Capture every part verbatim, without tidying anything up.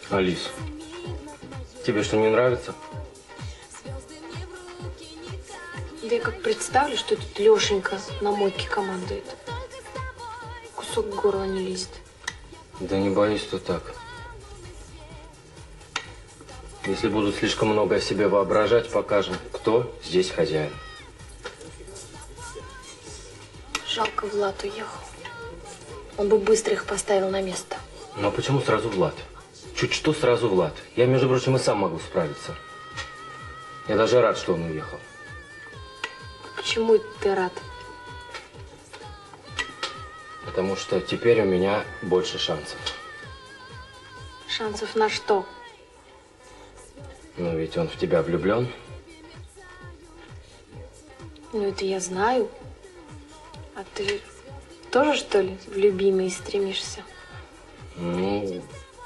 Алис, тебе что, не нравится? Да я как представлю, что тут Лешенька на мойке командует. Кусок горла не лезет. Да не боюсь, что так. Если будут слишком много о себе воображать, покажем, кто здесь хозяин. Жалко, Влад уехал. Он бы быстро их поставил на место. Но почему сразу Влад? Чуть что сразу Влад. Я, между прочим, и сам могу справиться. Я даже рад, что он уехал. Почему ты рад? Потому что теперь у меня больше шансов. Шансов на что? Ну, ведь он в тебя влюблен. Ну, это я знаю. А ты тоже, что ли, в любимые стремишься? Ну,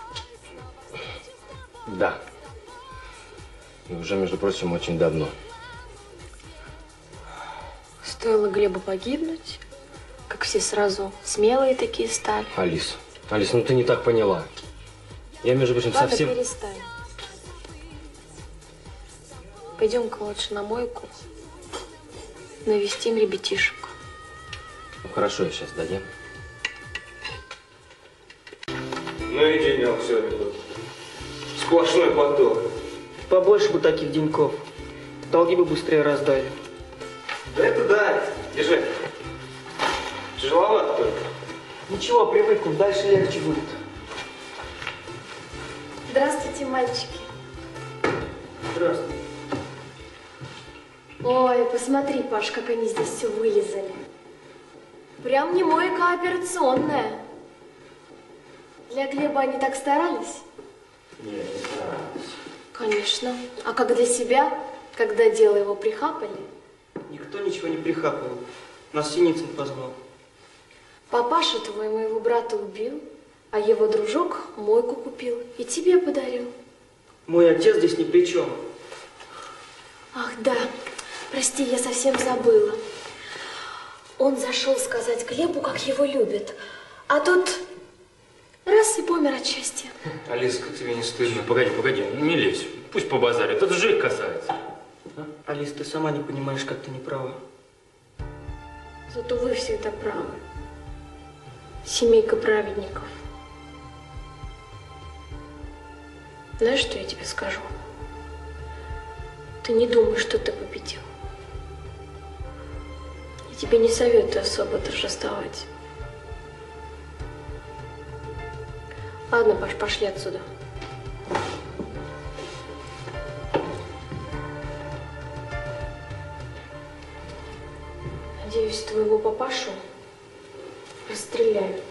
да. И уже, между прочим, очень давно. Стоило Глебу погибнуть, как все сразу смелые такие стали. Алис, Алис, ну ты не так поняла. Я, между прочим, Ладно, совсем... перестань. Пойдем-ка лучше на мойку. Навестим ребятишек. Ну, хорошо, я сейчас доем. Ну и денек сегодня был. Сплошной поток. Побольше бы таких деньков. Долги бы быстрее раздали. Да это да. Держи. Тяжеловато только. Ничего, привыкну, дальше легче будет. Здравствуйте, мальчики. Здравствуй. Ой, посмотри, Паш, как они здесь все вылезали. Прям не мойка, а операционная. Для Глеба они так старались? Нет, не стараюсь. Конечно. А как для себя, когда дело его прихапали? Никто ничего не прихапывал. Нас Синицын позвал. Папаша твой моего брата убил, а его дружок мойку купил и тебе подарил. Мой отец здесь ни при чем. Ах, да. Прости, я совсем забыла. Он зашел сказать Глебу, как его любят. А тут раз и помер от счастья. Алиса, как тебе не стыдно? Погоди, погоди, не лезь. Пусть побазарит, это же их касается. А? Алис, ты сама не понимаешь, как ты не права. Зато вы всегда правы. Семейка праведников. Знаешь, что я тебе скажу? Ты не думай, что ты победил. Я тебе не советую особо торжествовать. Ладно, Паш, пошли отсюда. Надеюсь, твоего папашу расстреляют.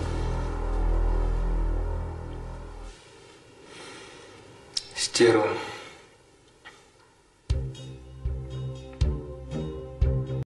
Стерва.